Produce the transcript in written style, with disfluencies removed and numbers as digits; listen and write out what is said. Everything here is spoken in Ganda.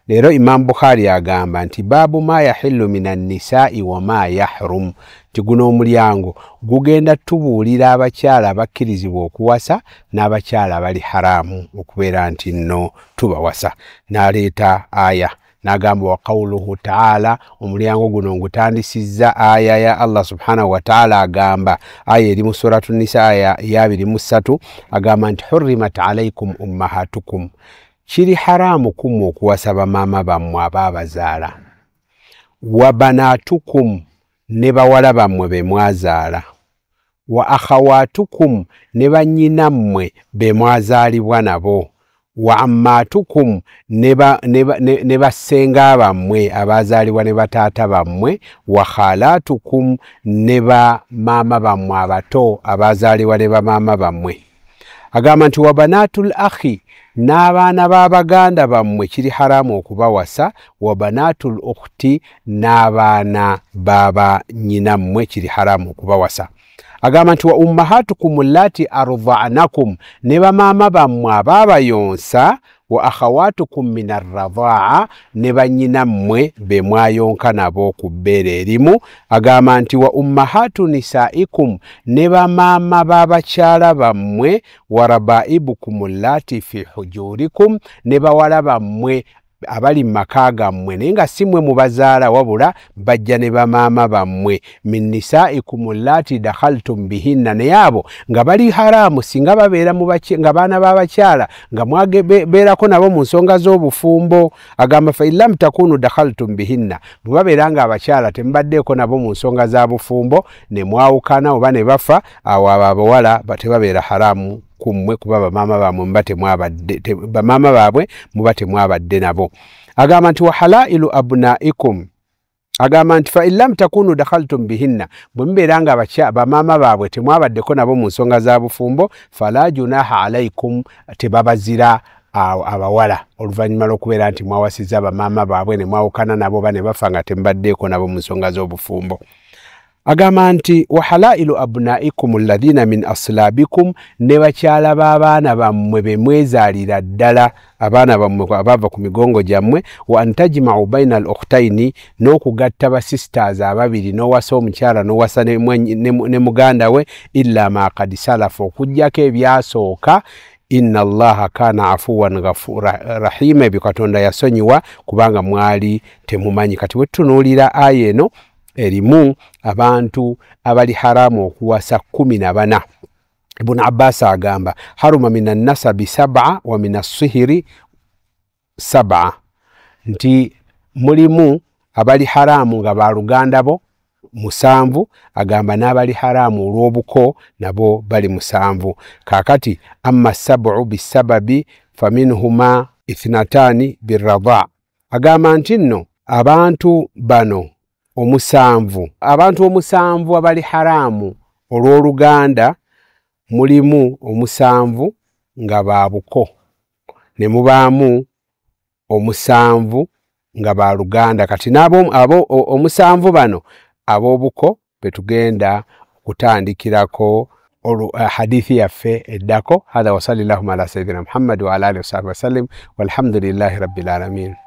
Leero Imam Bukhari agamba nti babu ma yahillu minan nisa'i wa ma yahrum, tiguno omulyango gugenda tubuulira abakyala abakkirizibwa okuwasa n'abakyala bali haramu okubeera nti nno tubawasa. N'aleeta aya n'agamba wa qawluhu ta'ala, omulyango guno ngutandisizza aya ya Allah subhanahu wa ta'ala agamba, aya eri mu suratu Nisa aya ya 23, agamba nti hurrimat alaykum ummahatukum, kiri haramu kumwe okuwasa bamaama bammwe abaabazaala, wa banatukum ne bawala bammwe be mwazaala, wa akhawatukum ne bannyinammwe be mwazaalibwa nabo, wa ammatukum ne bassenga bammwe abazaalibwa ne bataata bammwe, wa khalatukum ne bamaama bammwe abato abazaalibwa ne bamaama bammwe. Agamba nti wa banatul akhi, n'abaana b'abaganda bammwe kiri haramu okubawasa, wa banatul ukhti n'abaana baba nyinammwe kiri haramu okubawasa. Agamba nti wa ummahatukum allati ardha'nakum, ne bamaama bammwe abaabayonsa, wa akhawatukum min arradha'a ne bannyinammwe be mwayonka nabo ku bbeere erimu. Agamba nti wa ummahatu nisaikum, ne bamaama b'abakyala bammwe, wa rabaibukum allati fi hujurikum, ne bawala bammwe abali maka gammwe naye nga si mmwe mubazaala wabula bajja ne bamaama bammwe, min nisaikum allati dakhaltum bihinna, naye abo nga bali haramu singa babeera nga baana b'abakyala nga mwabeerako nabo mu nsonga z'obufumbo. Agamba fa illam takunu dakhaltum bihinna, bwe babeera nga abakyala temubaddeeko nabo mu nsonga za bufumbo ne mwawukana oba ne bafa, awo abawala tebabeera haramu kumwe kuba bamaama baabwe muba temwabadde nabo. Agamba nti wa halailu abnaikum, agamba nti fa illam takunu dakhaltum bihinna, bwe mubeera nga bamaama baabwe temwabaddeko nabo mu nsonga za bufumbo, fala junaha alaikum, tebabazira abawala oluvannyuma lw'okubeera nti mwawasizza bamaama baabwe ne mwawukana nabo ba ne bafa nga temubaddeeko nabo mu nsonga z'obufumbo. Agamba nti wa halailu abnaikum alladhina min aslabikum, ne bakyala b'abaana bammwe be mwezaalira ddala, abaana bammwe abava ku migongo gyammwe, wa antajma'u baina al-ukhtaini, n'okugatta ba sisters ababiri, n'owasa omukyala n'owasa ne muganda we, illa ma qad salafa, okuggyako ebyasooka. Inna allaha kana afuwan rahima, bikatonda yasonyiwa kubanga mwali temumanyi. Kati wetunuulira aya eno erimu abantu abali haramu okuwasa 14. Ibn Abbas agamba haruma minan nasabi 7 wa minas sihiri 7, nti mulimu abali haramu nga baluganda bo 7, agamba n'abali haramu olw'obuko nabo bali 7. Kakati amma 7 bisababi faminhuma 2 birradha, agamba nti nno abantu bano abantu 7 abali haramu olw'oluganda, mulimu 7 nga babuko ne mubaamu 7 nga baluganda. Kati n'abo 7 bano ab'obuko betugenda kutandikirako hadithi yaffe eddako. Hadha wa sallallahu ala sayyidina Muhammad wa ala alihi wa sahbihi wa sallam, walhamdulillahi rabbil alamin.